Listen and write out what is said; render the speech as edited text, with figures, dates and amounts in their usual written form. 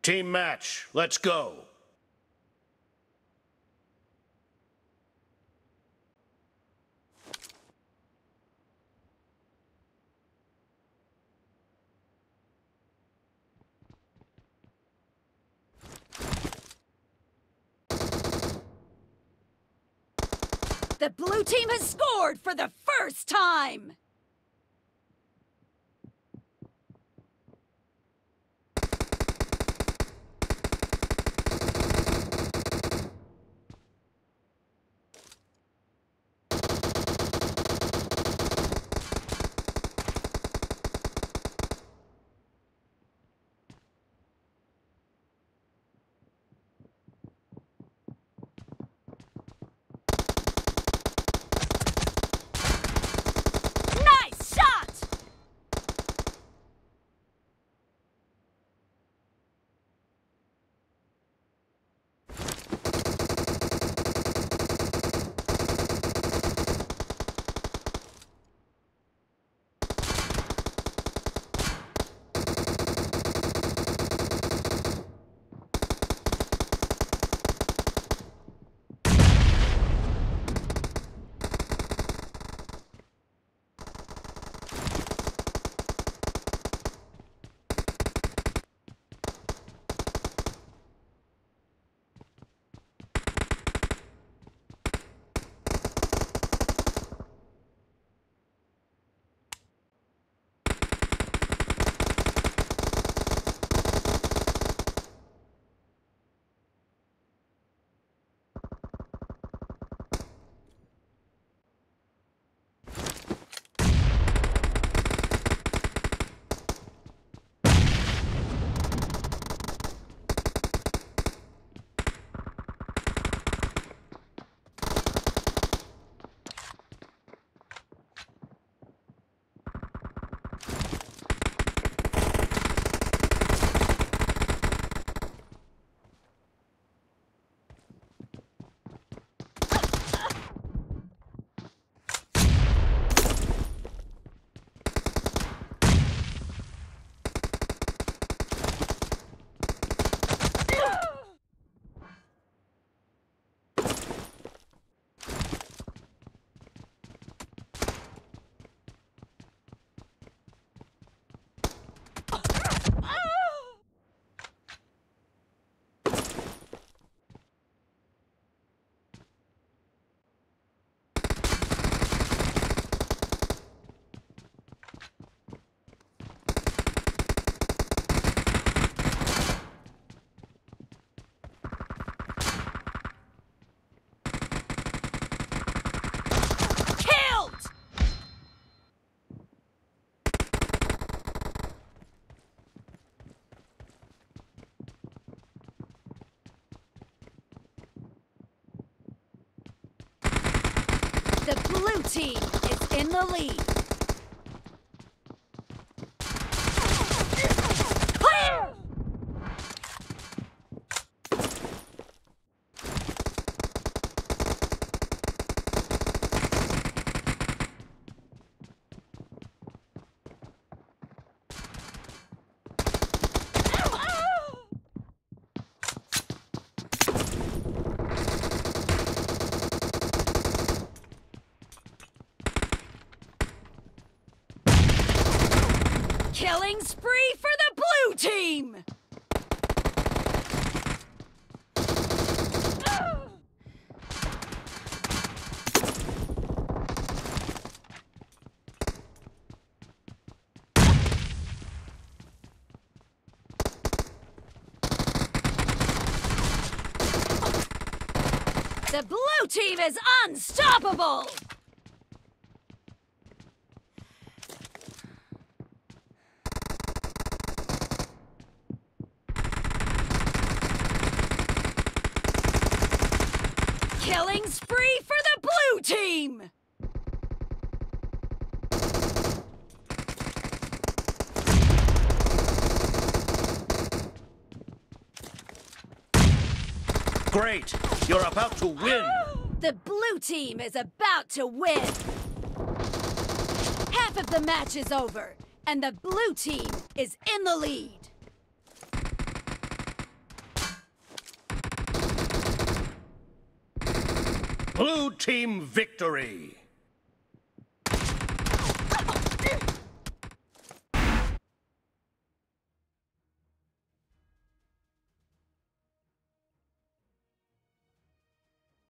Team match, let's go. The blue team has scored for the first time! The blue team is in the lead. Clear! Killing spree for the blue team! The blue team is unstoppable! Killing spree for the blue team! Great! You're about to win! The blue team is about to win! Half of the match is over, and the blue team is in the lead. Blue team victory!